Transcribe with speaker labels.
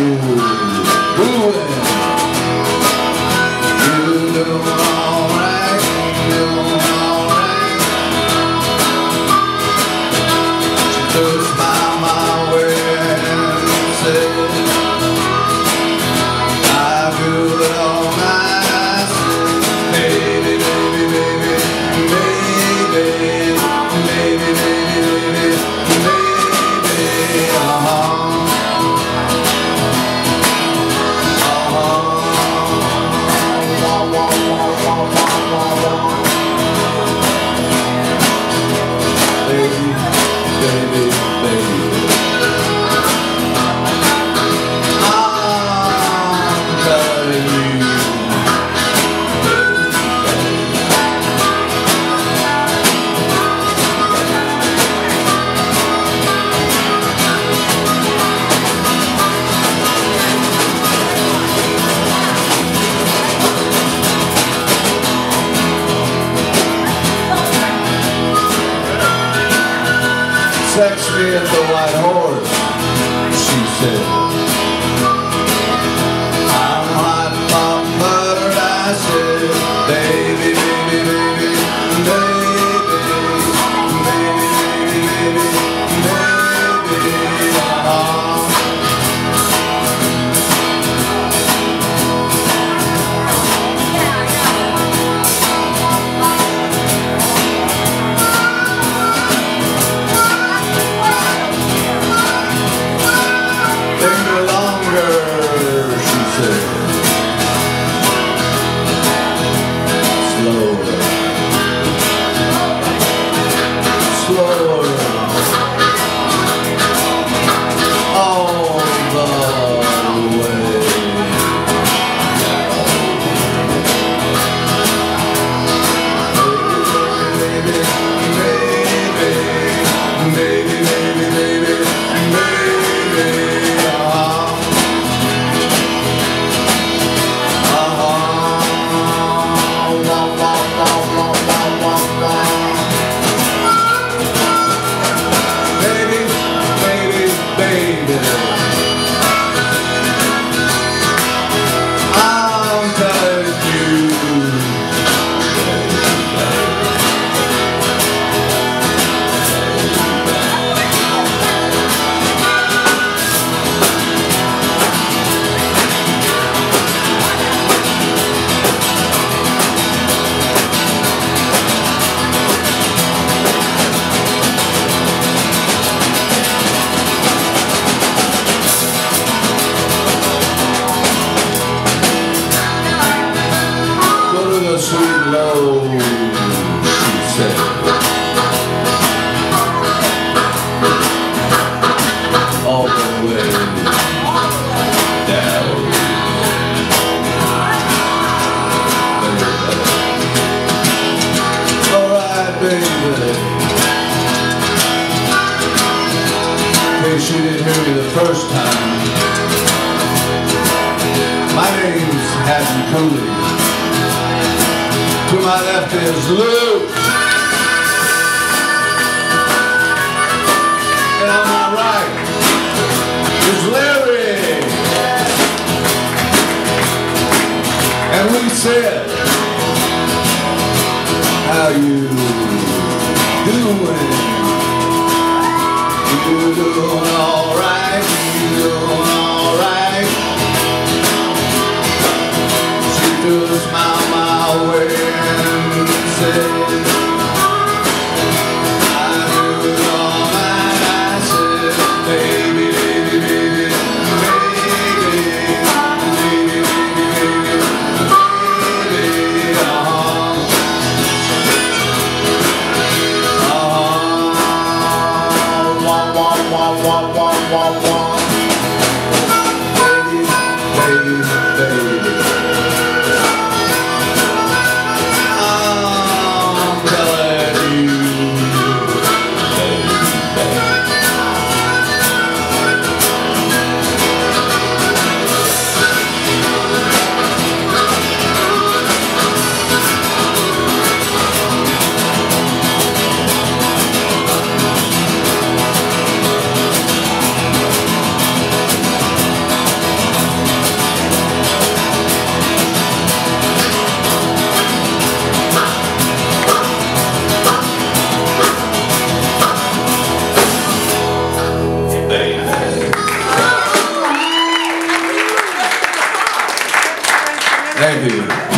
Speaker 1: Sex me at the White Horse, she said. I'm hot and pop buttered, I said. Baby, baby, baby, baby, baby, baby, sweet low, she said. All the way down. Alright, baby. In case you didn't hear me the first time, my name's Hatten, Coulee. To my left is Lou, and on my right is Larry, and we said, how you doing? You doing alright? You doing alright? She threw a smile my way. Thank you.